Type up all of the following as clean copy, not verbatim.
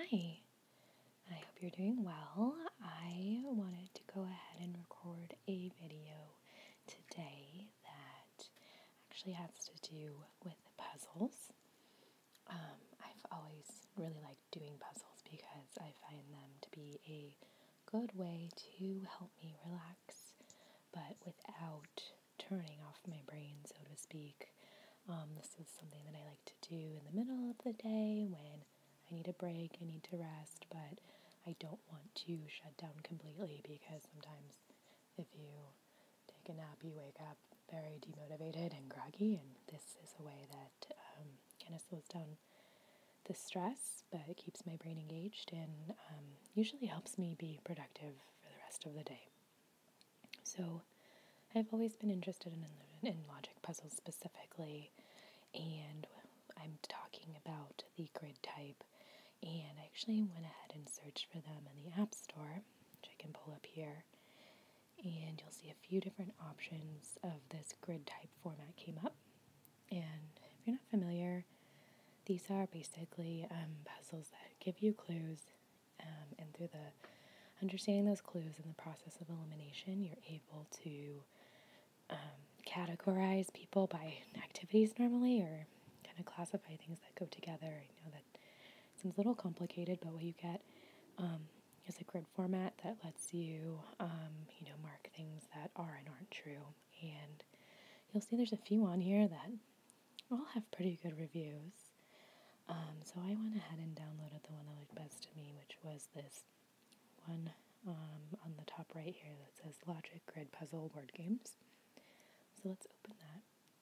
Hi, I hope you're doing well. I wanted to go ahead and record a video today that actually has to do with puzzles. I've always really liked doing puzzles because I find them to be a good way to help me relax, but without turning off my brain, so to speak. This is something that I like to do in the middle of the day when I need a break, I need to rest, but I don't want to shut down completely because sometimes if you take a nap, you wake up very demotivated and groggy, and this is a way that kind of slows down the stress, but it keeps my brain engaged and usually helps me be productive for the rest of the day. So I've always been interested in logic puzzles specifically, and I'm talking about the grid type, and I actually went ahead and searched for them in the App Store, which I can pull up here, and you'll see a few different options of this grid type format came up. And if you're not familiar, these are basically puzzles that give you clues, and through the understanding those clues in the process of elimination, you're able to categorize people by activities normally, or kind of classify things that go together. I know that seems a little complicated, but what you get is a grid format that lets you, mark things that are and aren't true. And you'll see there's a few on here that all have pretty good reviews. So I went ahead and downloaded the one that looked best to me, which was this one on the top right here that says Logic Grid Puzzle Word Games. So let's open that.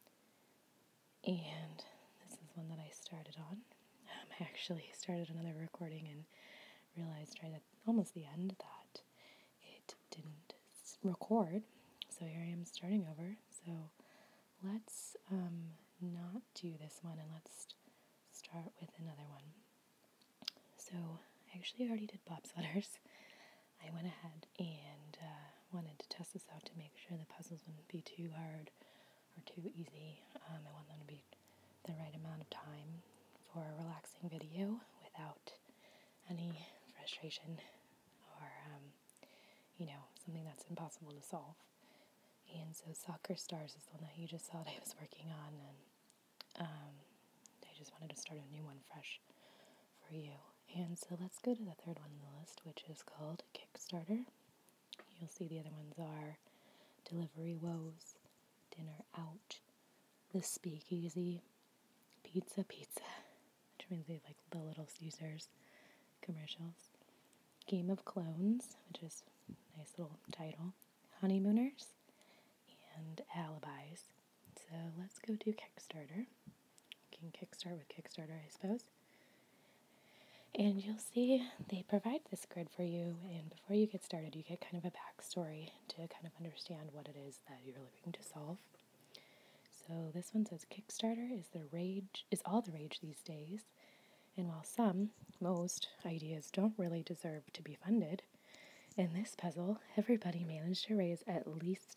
And this is one that I started on. I actually started another recording and realized right at almost the end that it didn't record. So here I am starting over. So let's not do this one, and let's start with another one. So I actually already did bobsledders. I went ahead and wanted to test this out to make sure the puzzles wouldn't be too hard or too easy. I want them to be the right amount of time for a relaxing video without any frustration or, something that's impossible to solve. And so Soccer Stars is the one that you just saw that I was working on, and I just wanted to start a new one fresh for you. And so let's go to the third one on the list, which is called Kickstarter. You'll see the other ones are Delivery Woes, Dinner Out, The Speakeasy, Pizza, which means they like the Little Caesars commercials, Game of Clones, which is a nice little title, Honeymooners, and Alibis. So let's go to Kickstarter. You can kickstart with Kickstarter, I suppose. And you'll see they provide this grid for you, and before you get started, you get kind of a backstory to kind of understand what it is that you're looking to solve. So this one says Kickstarter is all the rage these days, and while most ideas don't really deserve to be funded, in this puzzle, everybody managed to raise at least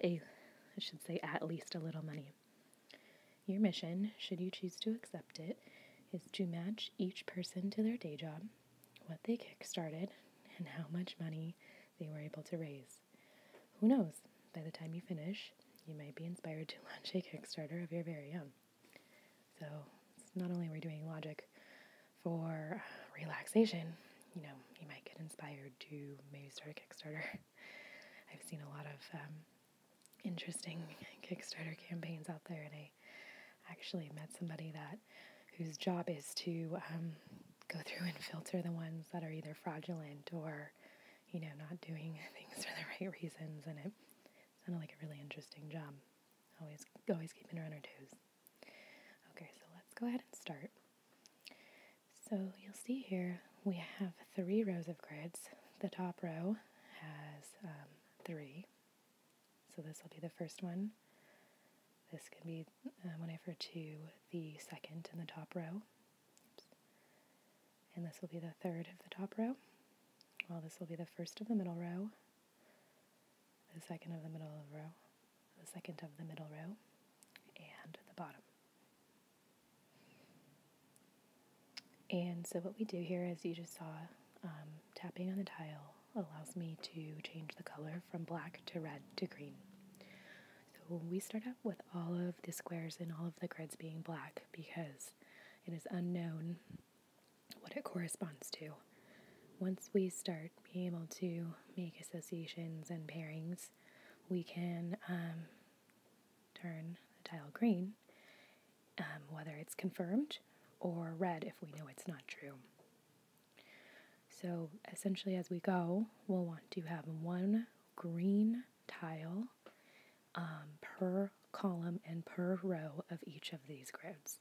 a little money. Your mission, should you choose to accept it, is to match each person to their day job, what they kickstarted, and how much money they were able to raise. Who knows, by the time you finish, you might be inspired to launch a Kickstarter of your very own. So, not only are we doing logic for relaxation, you might get inspired to maybe start a Kickstarter. I've seen a lot of interesting Kickstarter campaigns out there, and I actually met somebody whose job is to go through and filter the ones that are either fraudulent or, not doing things for the right reasons, and it sounded like a really interesting job. Always keeping her on her toes. Okay, so let's go ahead and start. So you'll see here we have 3 rows of grids. The top row has 3. So this will be the first one. This can be when I refer to the second in the top row. And this will be the third of the top row. Well, this will be the first of the middle row, the second of the middle row, the second of the middle row, and the bottom. And so what we do here, as you just saw, tapping on the tile allows me to change the color from black to red to green. So we start out with all of the squares and all of the grids being black because it is unknown what it corresponds to. Once we start being able to make associations and pairings, we can turn the tile green, whether it's confirmed, or red if we know it's not true. So essentially as we go, we'll want to have one green tile per column and per row of each of these grids.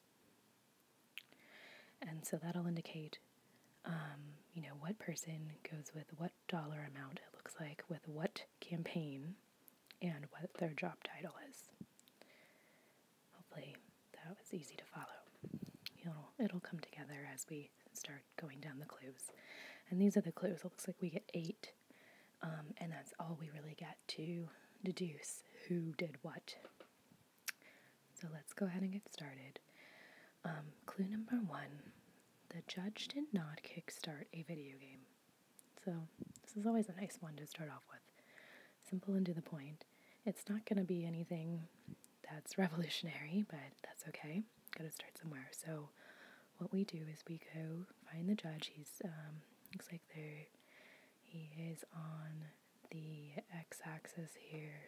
And so that'll indicate, what person goes with what dollar amount it looks like with what campaign and what their job title is. Hopefully that was easy to follow. It'll come together as we start going down the clues. And these are the clues. It looks like we get 8, and that's all we really get to deduce who did what. So let's go ahead and get started. Clue number 1. The judge did not kickstart a video game. So this is always a nice one to start off with. Simple and to the point. It's not going to be anything that's revolutionary, but that's okay. Got to start somewhere. So what we do is we go find the judge. He's looks like he is on the x-axis here.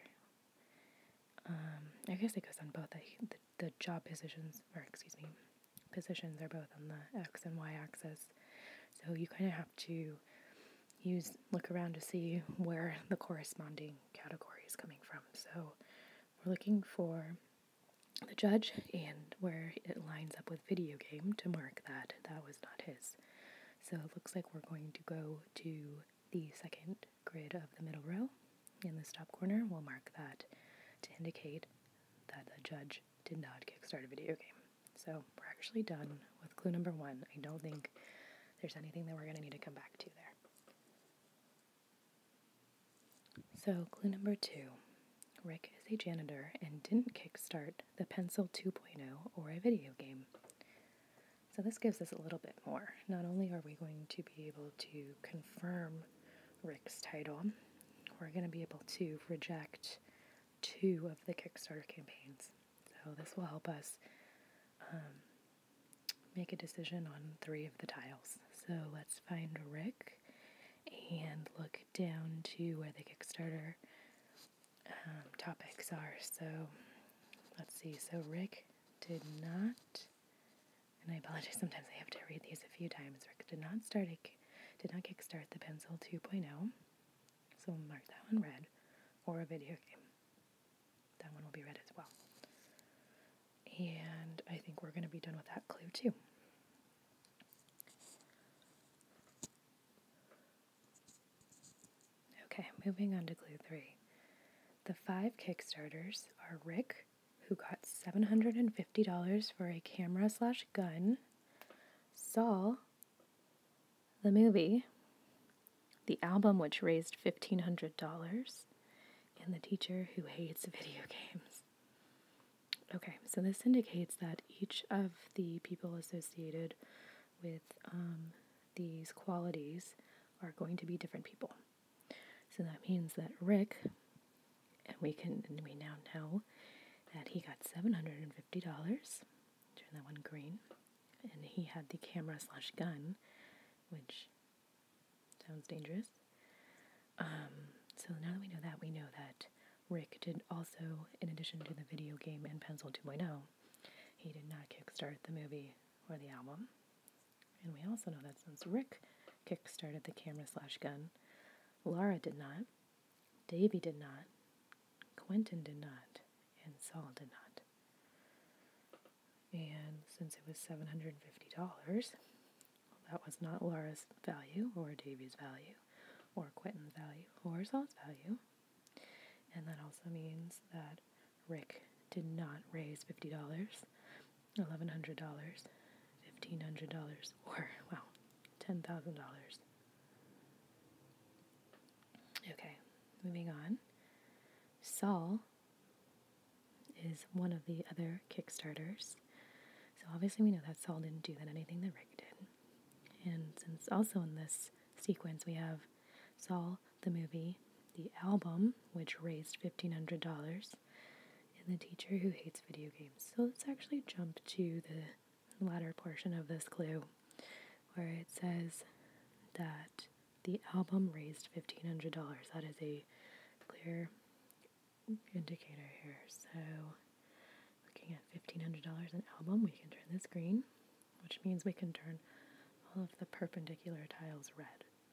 I guess it goes on both. The job positions, positions are both on the x and y axis. So you kind of have to look around to see where the corresponding category is coming from. So we're looking for the judge and where it lines up with video game to mark that was not his. So it looks like we're going to go to the second grid of the middle row. In the top corner, we'll mark that to indicate that the judge did not kickstart a video game. So we're actually done with clue number 1. I don't think there's anything that we're going to need to come back to there. So clue number 2. Rick is a janitor and didn't kickstart the Pencil 2.0 or a video game. So this gives us a little bit more. Not only are we going to be able to confirm Rick's title, we're going to be able to reject 2 of the Kickstarter campaigns. So this will help us make a decision on 3 of the tiles. So let's find Rick and look down to where the Kickstarter topics are. So let's see. So Rick did not, and I apologize, sometimes I have to read these a few times. Rick did not kickstart the Pencil 2.0. So we'll mark that one red, or a video game. That one will be red as well. And I think we're going to be done with that clue too. Okay, moving on to clue 3. The 5 Kickstarters are Rick, who got $750 for a camera/gun, Saul, the movie, the album which raised $1,500, and the teacher who hates video games. Okay, so this indicates that each of the people associated with these qualities are going to be different people. So that means that Rick, and we now know that he got $750, turn that one green, and he had the camera/gun, which sounds dangerous. So now that we know that Rick did also, in addition to the video game and Pencil 2.0, he did not kickstart the movie or the album. And we also know that since Rick kickstarted the camera/gun, Laura did not, Davey did not, Quentin did not, and Saul did not. And since it was $750, that was not Laura's value, or Davey's value, or Quentin's value, or Saul's value. And that also means that Rick did not raise $50, $1,100, $1,500, or, $10,000. Okay, moving on. Saul is one of the other Kickstarters. So obviously we know that Saul didn't do anything that Rick did. since also in this sequence we have Saul, the movie, the album, which raised $1,500, and the teacher who hates video games. So let's actually jump to the latter portion of this clue, where it says that the album raised $1,500. That is a clear indicator here. So looking at $1,500 an album, we can turn this green, which means we can turn all of the perpendicular tiles red.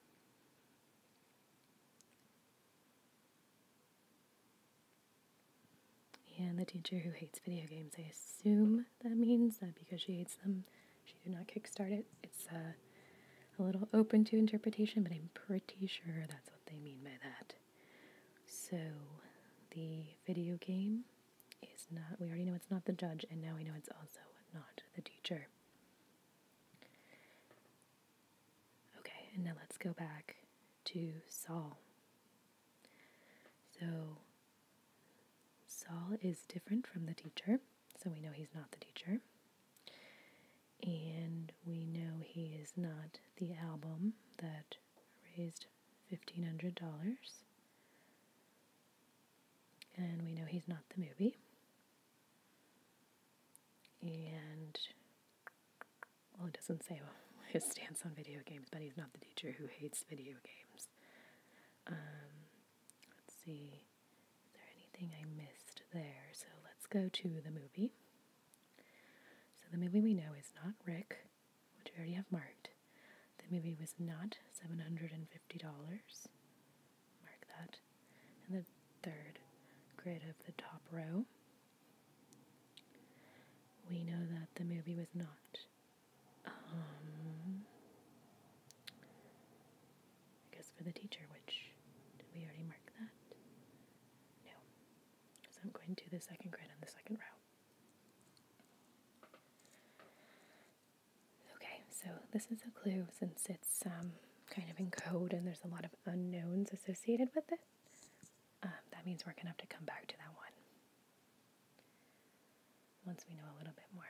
And the teacher who hates video games, I assume that means that because she hates them, she did not kickstart it. It's a little open to interpretation, but I'm pretty sure that's what they mean by that. So the video game is not, we already know it's not the judge, and now we know it's also not the teacher. Okay, and now let's go back to Saul. So Saul is different from the teacher, so we know he's not the teacher. And we know he is not the album that raised $1,500. And we know he's not the movie. And, well, it doesn't say his stance on video games, but he's not the teacher who hates video games. Let's see, is there anything I missed there? So let's go to the movie. So the movie we know is not Rick, which we already have marked. The movie was not $750. Mark that. And the third grid of the top row, we know that the movie was not. I guess for the teacher, which, did we already mark that? No. So I'm going to the second grid on the second row. Okay, so this is a clue since it's kind of in code and there's a lot of unknowns associated with it. That means we're going to have to come back to that one once we know a little bit more.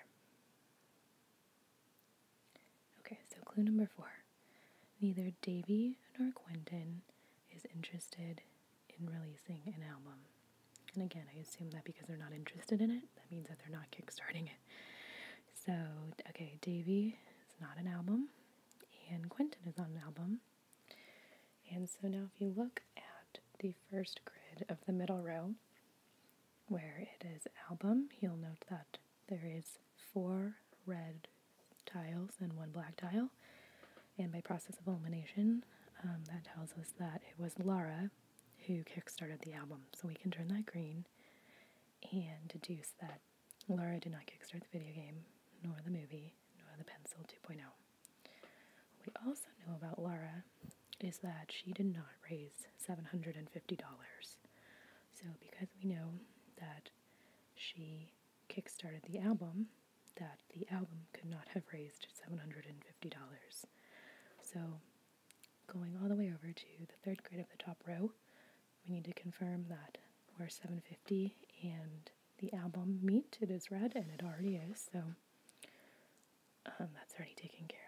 Okay, so clue number 4. Neither Davy nor Quentin is interested in releasing an album. And again, I assume that because they're not interested in it, that means that they're not kickstarting it. So, okay, Davy is not an album, and Quentin is not an album. And so now if you look at the first grid of the middle row, where it is album, you'll note that there is 4 red tiles and 1 black tile. And by process of elimination, that tells us that it was Laura who kickstarted the album. So we can turn that green and deduce that Laura did not kickstart the video game, nor the movie, nor the Pencil 2.0. What we also know about Laura is that she did not raise $750. So because we know that she kickstarted the album, that the album could not have raised $750. So going all the way over to the third grid of the top row, we need to confirm that where $750 and the album meet, it is red, and it already is, so that's already taken care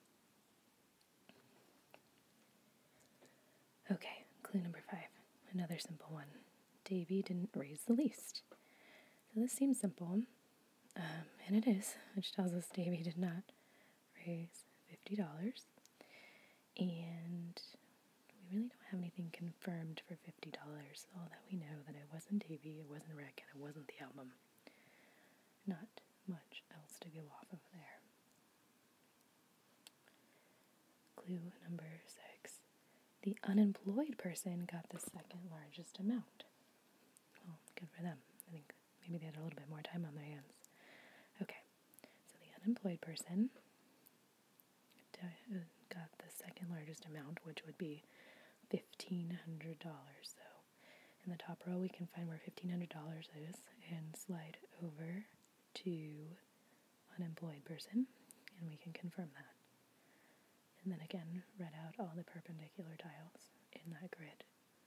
of. Okay, clue number 5, another simple one. Davy didn't raise the least. So this seems simple, and it is, which tells us Davy did not raise $50. And we really don't have anything confirmed for $50, although we know that it wasn't Davy, it wasn't Rick, and it wasn't the album. Not much else to go off of there. Clue number 6. The unemployed person got the second largest amount. Oh, good for them. I think maybe they had a little bit more time on their hands. Okay, so the unemployed person got the second largest amount, which would be $1,500. So in the top row, we can find where $1,500 is and slide over to unemployed person, and we can confirm that. And then again, read out all the perpendicular tiles in that grid.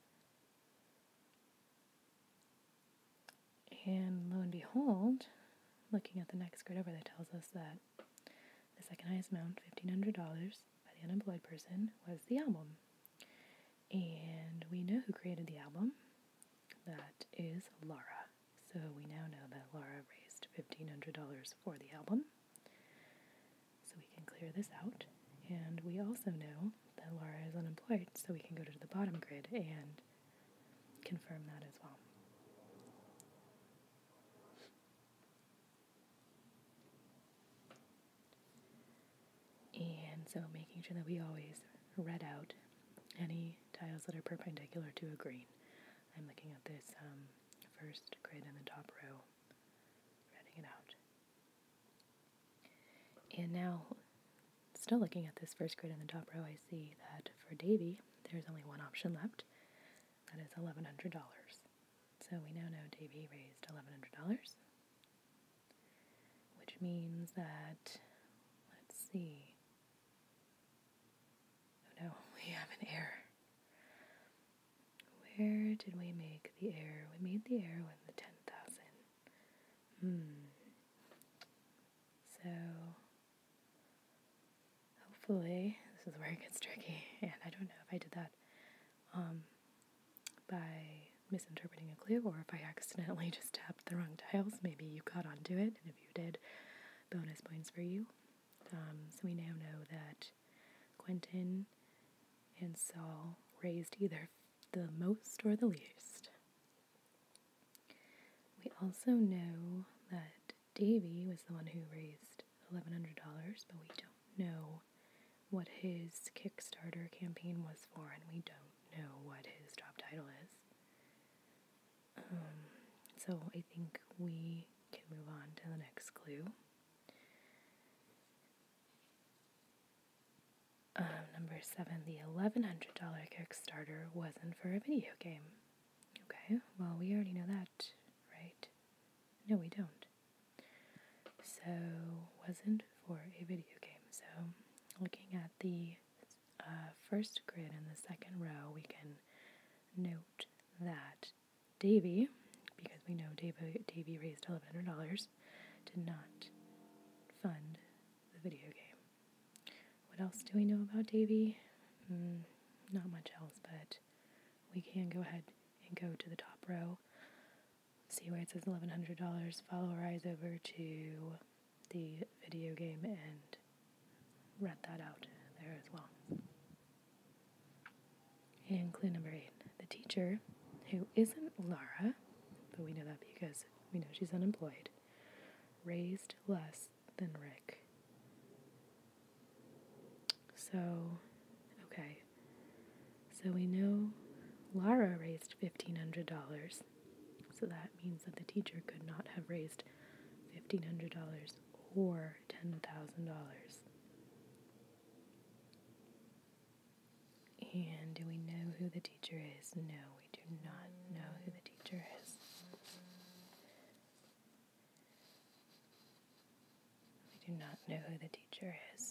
And lo and behold, looking at the next grid over, that tells us that the second highest amount, $1,500, by the unemployed person, was the album. And we know who created the album. That is Laura. So we now know that Laura raised $1,500 for the album. So we can clear this out. And we also know that Laura is unemployed, so we can go to the bottom grid and confirm that as well. And so making sure that we always read out any tiles that are perpendicular to a green. I'm looking at this first grid in the top row, reading it out. And now, still looking at this first grid in the top row, I see that for Davy, there's only one option left. That is $1,100. So we now know Davy raised $1,100, which means that, let's see, oh no, we have an error. Where did we make the error? We made the error with the 10,000. So, hopefully, this is where it gets tricky, and I don't know if I did that by misinterpreting a clue, or if I accidentally just tapped the wrong tiles. Maybe you caught onto it, and if you did, bonus points for you. So we now know that Quentin and Saul raised either the most or the least. We also know that Davy was the one who raised $1,100, but we don't know what his Kickstarter campaign was for, and we don't know what his job title is. So I think we can move on to the next clue. Number 7, the $1,100 Kickstarter wasn't for a video game. Okay, well, we already know that, right? No, we don't. So, wasn't for a video game. So, looking at the first grid in the second row, we can note that Davy, because we know Davy raised $1,100, did not fund the video game. What else do we know about Davy? Not much else, but we can go ahead and go to the top row, see where it says $1,100, follow our eyes over to the video game and read that out there as well. And clue number 8, the teacher, who isn't Laura, but we know that because we know she's unemployed, raised less than Rick. So, okay, so we know Laura raised $1,500, so that means that the teacher could not have raised $1,500 or $10,000. And do we know who the teacher is? No, we do not know who the teacher is. We do not know who the teacher is.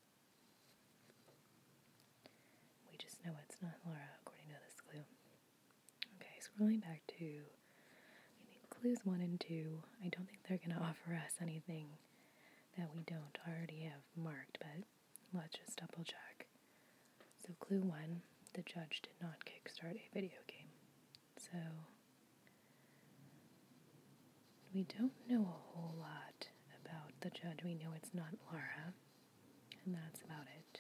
We just know it's not Laura, according to this clue. Okay, scrolling back to, I think clues 1 and 2, I don't think they're going to offer us anything that we don't already have marked, but let's just double check. So clue 1, the judge did not kickstart a video game. So we don't know a whole lot about the judge. We know it's not Laura, and that's about it.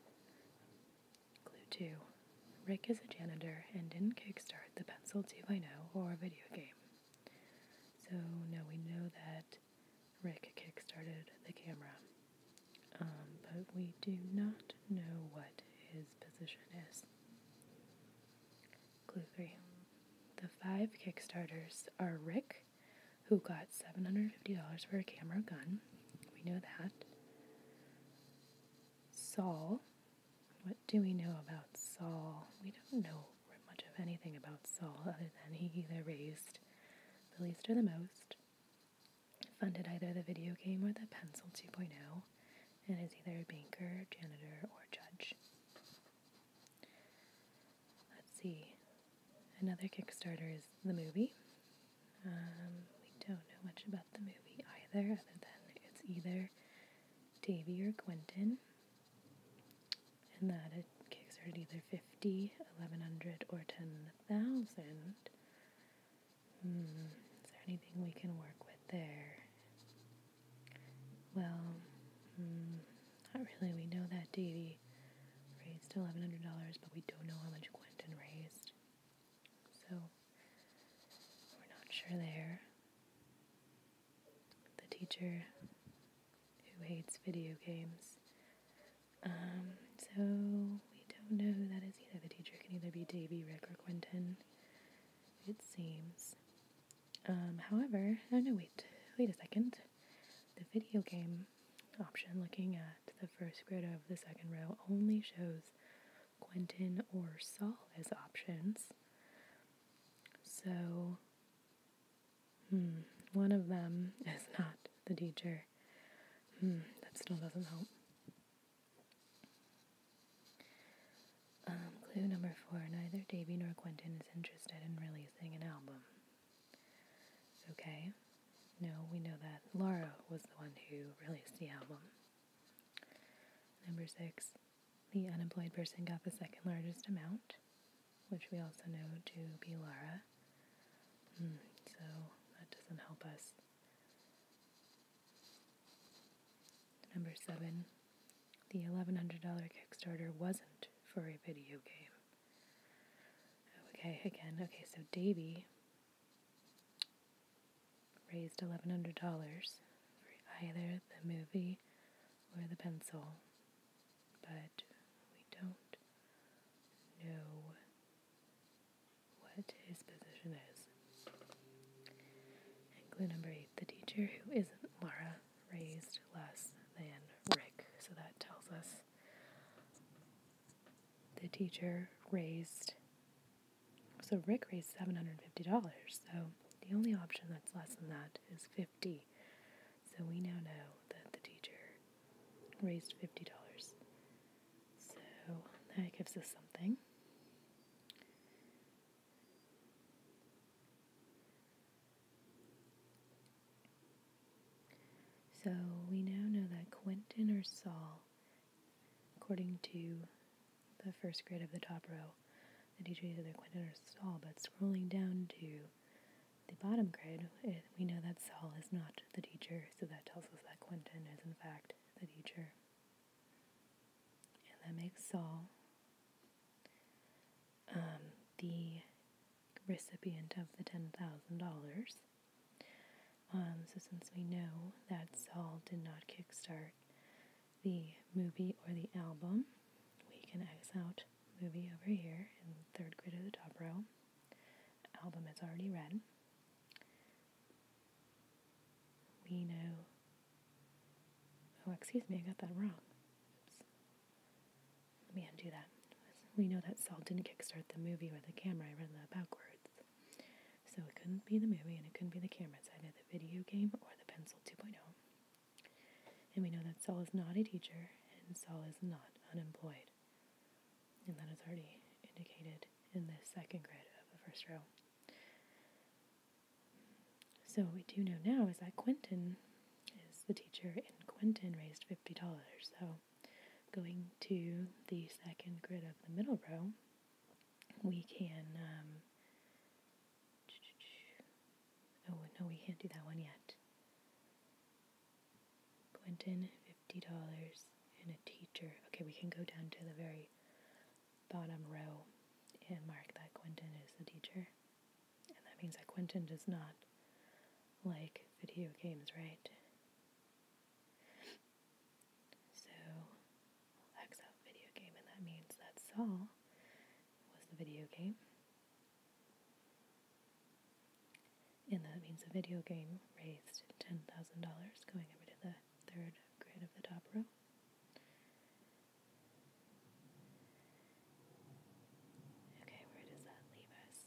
Clue 2, Rick is a janitor and didn't kickstart the Pencil 2.0 or a video game. So no, we know that Rick kickstarted the camera, but we do not know what his position is. Clue 3, the 5 Kickstarters are Rick, who got $750 for a camera gun. We know that. Saul. What do we know about Saul? We don't know much of anything about Saul other than he either raised the least or the most, funded either the video game or the Pencil 2.0, and is either a banker, janitor, or judge. Let's see. Another Kickstarter is the movie. We don't know much about the movie either, other than it's either Davy or Quentin. and that it kickstarted either 50, 1100, or 10,000. Is there anything we can work with there? Well, not really. We know that Davy raised $1,100, but we don't know how much Quentin raised. So, we're not sure there. The teacher who hates video games. So, we don't know who that is either. The teacher can either be Davy, Rick, or Quentin, it seems. However, oh no, wait a second. The video game option, looking at the first grid of the second row, only shows Quentin or Saul as options. So, one of them is not the teacher. That still doesn't help. Clue number 4, neither Davy nor Quentin is interested in releasing an album. Okay. No, we know that Laura was the one who released the album. Number 6, the unemployed person got the second largest amount, which we also know to be Laura. So that doesn't help us. Number 7, the $1,100 Kickstarter wasn't for a video game. Okay, so Davy raised $1,100 for either the movie or the pencil, but we don't know what his position is. And clue number 8, the teacher who isn't Laura raised less than Rick, so that tells us the teacher raised, so Rick raised $750, so the only option that's less than that is 50. So we now know that the teacher raised $50. So that gives us something. So we now know that Quentin or Saul, according to the first grid of the top row, the teacher is either Quentin or Saul, but scrolling down to the bottom grid, we know that Saul is not the teacher, so that tells us that Quentin is in fact the teacher. And that makes Saul the recipient of the $10,000. So since we know that Saul did not kickstart the movie or the album, we can X out movie over here in the third grid of the top row. Album is already read. We know, oh excuse me, I got that wrong. Oops. Let me undo that. We know that Saul didn't kickstart the movie or the camera. I read that backwards. So it couldn't be the movie and it couldn't be the camera. It's either the video game or the Pencil 2.0. And we know that Saul is not a teacher and Saul is not unemployed. And that is already indicated in the second grid of the first row. So what we do know now is that Quentin is the teacher and Quentin raised $50. So going to the second grid of the middle row, we can, oh no, we can't do that one yet. Quentin, $50, and a teacher. Okay, we can go down to the very bottom row and mark that Quentin is the teacher. And that means that Quentin does not like video games, right? So, we'll X out video game, and that means that Saul was the video game. And that means the video game raised $10,000, going over to the third grid of the top row. Okay, where does that leave us?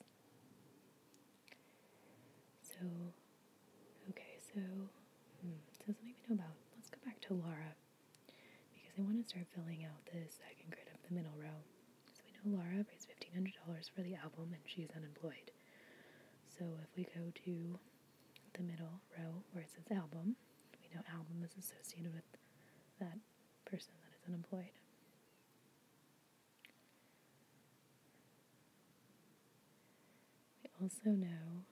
So, so something we know about. Let's go back to Laura, because I want to start filling out the second grid of the middle row. So we know Laura raised $1,500 for the album, and she's unemployed. So if we go to the middle row where it says album, we know album is associated with that person that is unemployed. also know,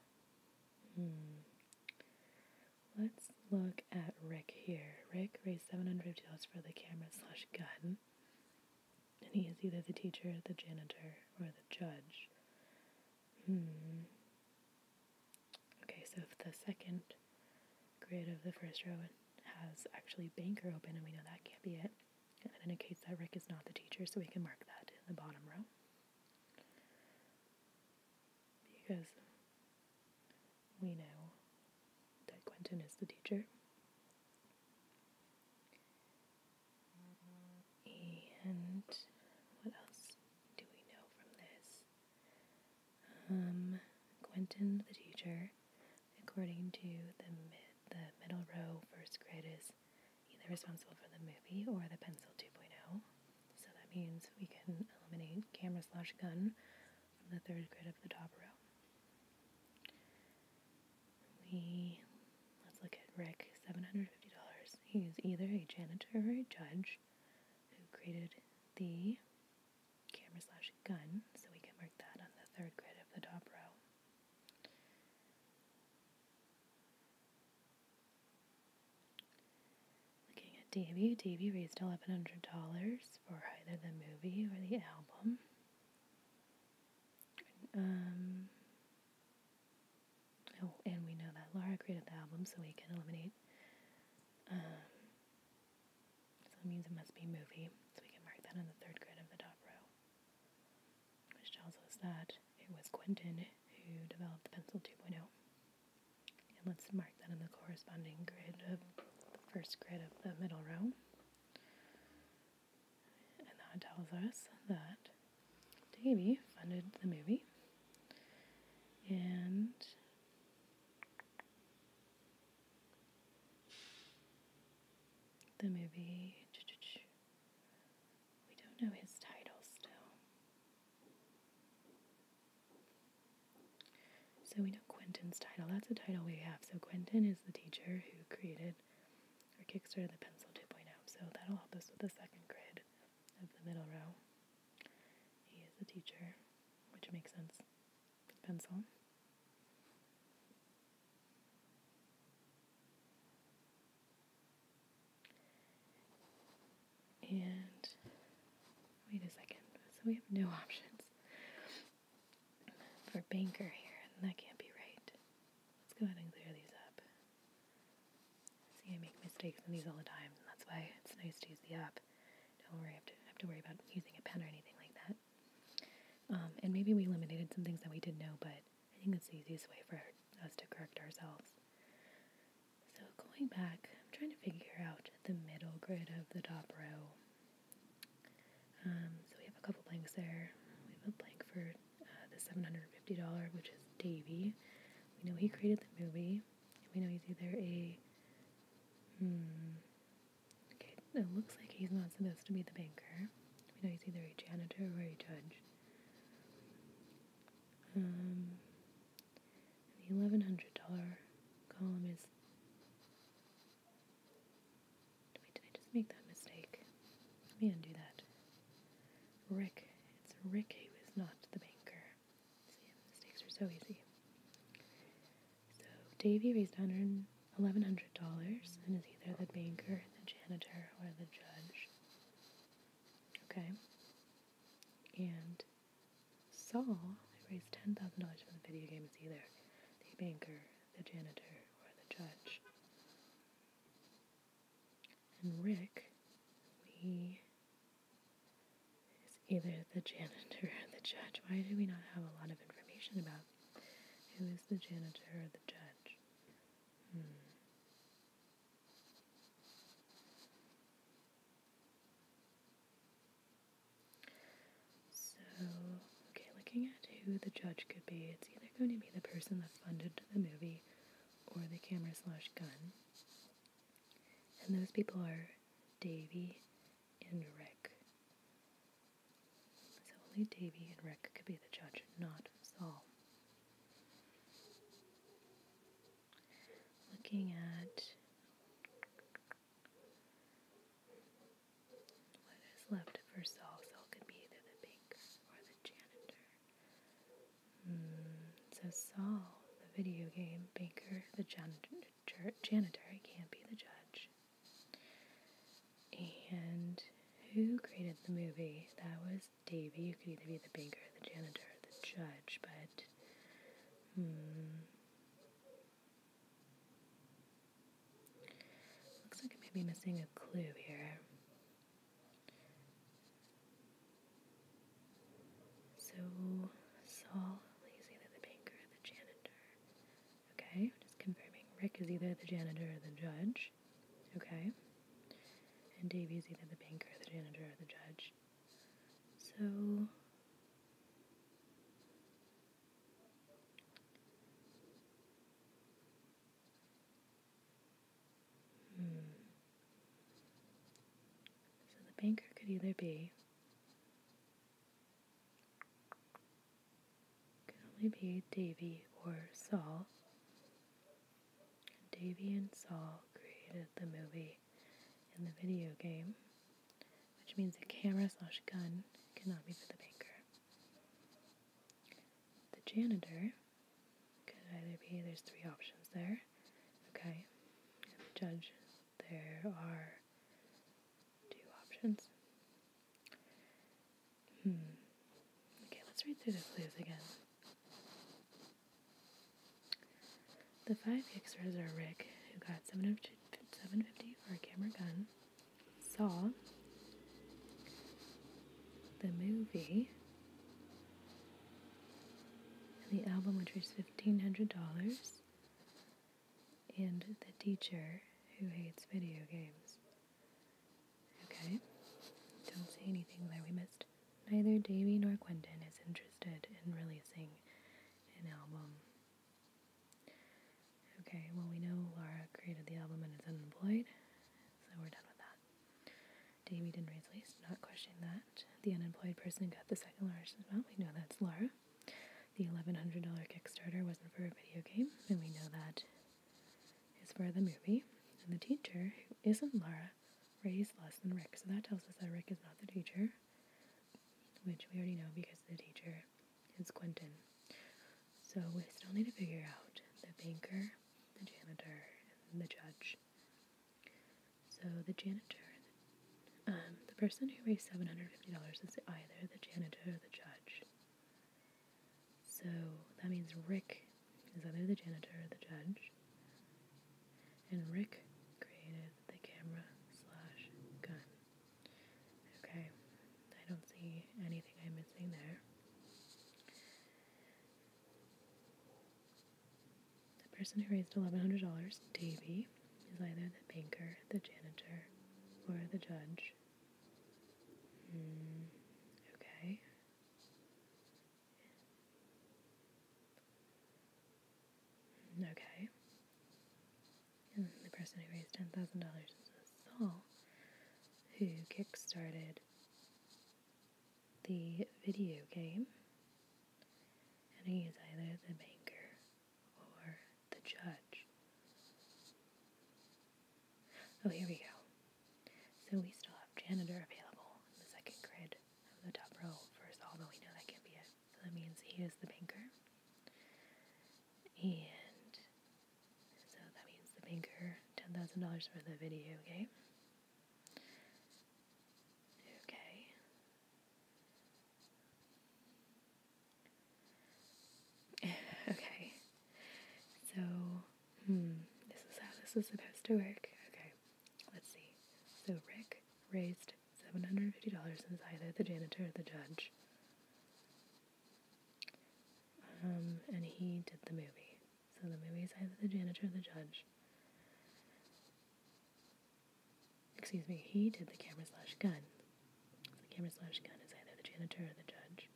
let's look at Rick here. Rick raised $750 for the camera/gun, and he is either the teacher, the janitor, or the judge. Okay, so if the second grid of the first row has actually banker open, and we know that can't be it, and it indicates that Rick is not the teacher, so we can mark that in the bottom row. Because we know that Quentin is the teacher. And what else do we know from this? Quentin, the teacher, according to the middle row, first grid, is either responsible for the movie or the pencil 2.0. So that means we can eliminate camera/gun from the third grid of the top row. Let's look at Rick, $750. He is either a janitor or a judge who created the camera/gun, so we can mark that on the third grid of the top row. Looking at Davey, Davey raised $1,100 for either the movie or the album. Oh, and we know that Laura created the album, so we can eliminate. So that means it must be movie, so we can mark that on the third grid of the top row, which tells us that it was Quentin who developed the pencil 2.0. And let's mark that in the corresponding grid of the first grid of the middle row. And that tells us that Davey funded the movie, and the movie, we don't know his title still. So we know Quentin's title. That's a title we have. So Quentin is the teacher who created or kickstarted the pencil 2.0. So that'll help us with the second grid of the middle row. He is the teacher, which makes sense for the pencil. And wait a second. So we have no options for banker here, and that can't be right. Let's go ahead and clear these up. See, I make mistakes in these all the time, and that's why it's nice to use the app. Don't worry, I have to worry about using a pen or anything like that. And maybe we eliminated some things that we didn't know, but I think that's the easiest way for us to correct ourselves. So going back, I'm trying to figure out the middle grid of the top row. So we have a couple blanks there. We have a blank for the $750, which is Davey. We know he created the movie, and we know he's either a okay, it looks like he's not supposed to be the banker. We know he's either a janitor or a judge. The $1,100 column is. Wait, did I just make that mistake? Let me undo that. Rick. It's Rick who is not the banker. See, mistakes are so easy. So Davey raised $1,100 and is either the banker, the janitor, or the judge. Okay. And Saul raised $10,000 for the video game is either the banker, the janitor, or the judge. And Rick, is either the janitor or the judge. Why do we not have a lot of information about who is the janitor or the judge? So, okay, looking at who the judge could be, it's either going to be the person that funded the movie or the camera/gun. And those people are Davey and Rick. So only Davey and Rick could be the judge, not Saul. Looking at what is left for Saul, Saul could be either the banker or the janitor. So Saul, the video game, Banker, the janitor, he can't be the judge. And who created the movie? That was Davey. You could either be the banker, the janitor, or the judge, but looks like I may be missing a clue here. So Saul is either the banker or the janitor. Okay, just confirming. Rick is either the janitor or the judge. Okay. And Davey is either the banker, the janitor, or the judge. So so the banker could either only be Davey or Saul. Davey and Saul created the movie and the video game, which means a camera/gun cannot be for the banker. The janitor could either be, there's three options there. Okay. And the judge, there are two options. Okay, let's read through the clues again. The 5 Kickstarters are Rick, who got $750 for a camera gun, Saw, the movie, and the album which reached $1,500, and the teacher who hates video games. Okay, don't see anything there we missed. Neither Davey nor Quentin is interested in releasing an album. Okay, well, we know Laura created the album and is unemployed, so we're done with that. Davey didn't raise lease, not questioning that. The unemployed person got the second largest amount, we know that's Laura. The $1,100 Kickstarter wasn't for a video game, and we know that is for the movie. And the teacher, who isn't Laura, raised less than Rick, so that tells us that Rick is not the teacher, which we already know because the teacher is Quentin. So we still need to figure out the banker, the janitor, and the judge. So the janitor, the person who raised $750 is either the janitor or the judge. So that means Rick is either the janitor or the judge. And Rick created the camera/gun. Okay, I don't see anything I'm missing there. The person who raised $1,100, Davey, is either the banker, the janitor, or the judge. Okay. Okay. And the person who raised $10,000 is Saul, who kickstarted the video game, and he is either the banker or the judge. Oh, here we go. So we still have janitor available in the second grid of the top row for Saul, but we know that can't be it. So that means he is the banker. And so that means the banker, $10,000 for the video game. Okay. Okay. So, this is how this is supposed to work. Okay, let's see. So Rick raised $750 and is either the janitor or the judge. And he did the movie. So the movie is either the janitor or the judge. Excuse me, he did the camera/gun. The camera/gun is either the janitor or the judge.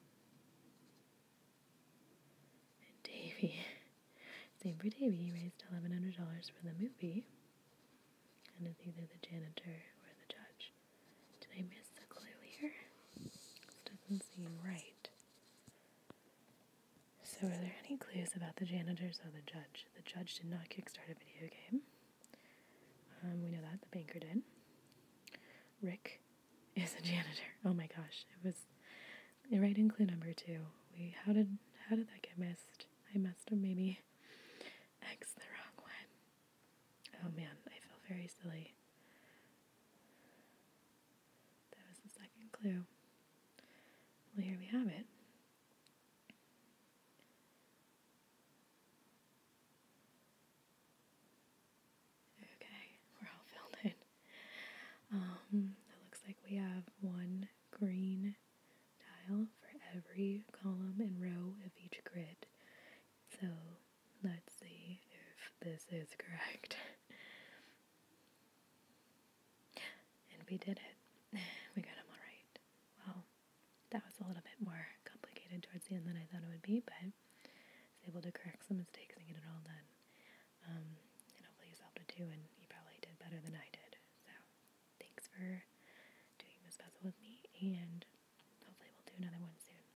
And Davey, same for Davey, he raised $1,100 for the movie. And is either the janitor or the judge. Did I miss a clue here? This doesn't seem right. So are there any clues about the janitors or the judge? The judge did not kickstart a video game. We know that. The banker did. Rick is a janitor. Oh my gosh. It was right in clue number 2. How did that get missed? I must have maybe X'd the wrong one. Oh man, I feel very silly. That was the second clue. Well, here we have it. Okay, we're all filled in. It looks like we have one green tile for every column and row of each grid. So let's see if this is correct. And we did it. We got them all right. Well, that was a little bit more complicated towards the end than I thought it would be, but I was able to correct some mistakes and get it all done. And hopefully you solved it too, and you probably did better than I